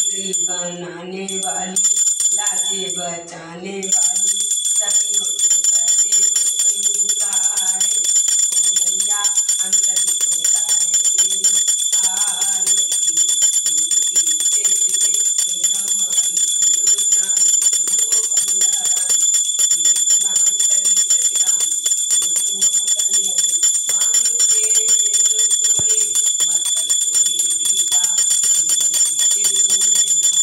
बनाने वाली, लाजे बचाने वाली, सपियों के सत्य को कहीं उतारे। ओ मैया हम सभी को उतारे तेरी आरती। दुर्गी चेत तुम ब्रह्माणी, तुम रुद्राणी, तुम हो कमलारानी, वीररानी सभी सचरानी, तुम हो महाकल्याणी। मान तेरे सिंदूर सोहे, मस्तक सोहे टीका, तेरे तुमने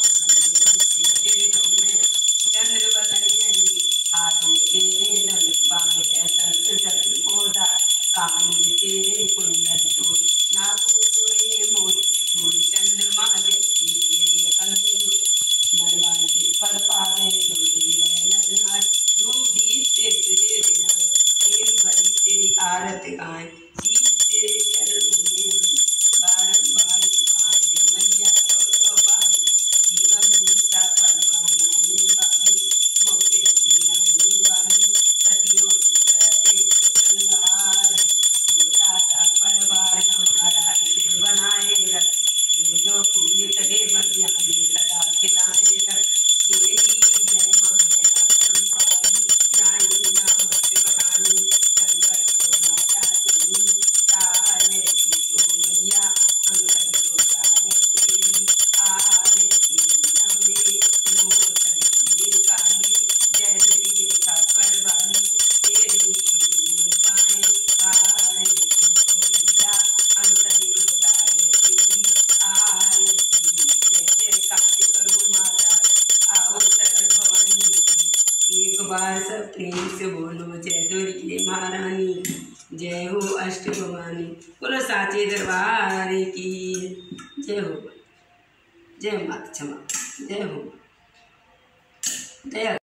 नाम तेरे तुमने चंद्र बदन, हाथ में तेरे धनुष बाण है, शस्त्र शस्त्र बोधा, कान में तेरे कुंडल चूड़, नाक में सोहे मोती चूड़, चंद्रमा जैसी तेरी अकल जो, मरवाई के फल पावे ज्योति है नर नारी। धूप दीप से तुझे रिझाएं, प्रेम भरी तेरी आरत गाएं, दीप तेरे चरणों में बारंबार झुकाएं। मैया सौ बार जीवन मीठा फल बनाने वाली, मोते खिलाने वाली, सदियों की सत्य को संगारे। छोटा सा परिवार हमारा इसे बनाए रख, जो जो फूल सगे बगियाने सदा खिलाए रख। तेरी महिमा है अपरंपारी, जानी ना मत बखानी, संकट को नाटा तुमी टाले की। ओ मैया हम सबको तारे तेरी आरती। अम्बे तुम हो सबकी काली, जय तेरी देखा परवाली, तेरी धूम गाएं आरती। ओ मैया हम सबको तारे तेरी आरती। जय जय कांति करो माता, आओ शरण भवानी की। एक बार सब प्रेम से बोलो, जय दुर्गे महारानी, जय हो अष्ट भवानी। बोलो साचे दरबार की जय हो। जय माता क्षमा, जय हो दया।